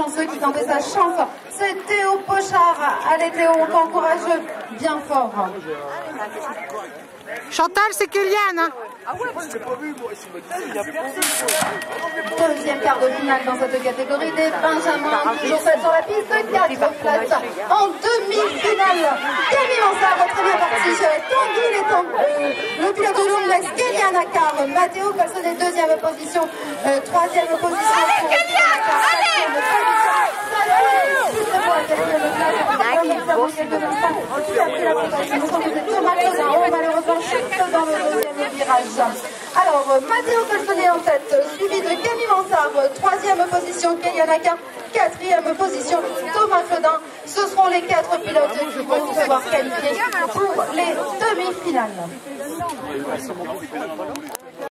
chanceux qui tentait sa chance. C'est Théo Pochard. Allez Théo, on t'encourage bien fort. Chantal, c'est Kéliane. Deuxième quart de finale dans cette catégorie des Benjamins, toujours seul sur la piste, 4 places en demi-finale. Camille Mansart, très bien parti, le pilote de jaune laisse Kéliane Akar, Matteo Colsonnet, deuxième position, troisième position. Allez Kéliane, malheureusement chute dans le deuxième virage. Alors, Matteo Colsonnet en tête, suivi de Camille Mansart, troisième position, Kéliane Akar, quatrième position, Thomas Claudin. Ce seront les 4 pilotes qui vont se voir qualifiés pour les demi-finales.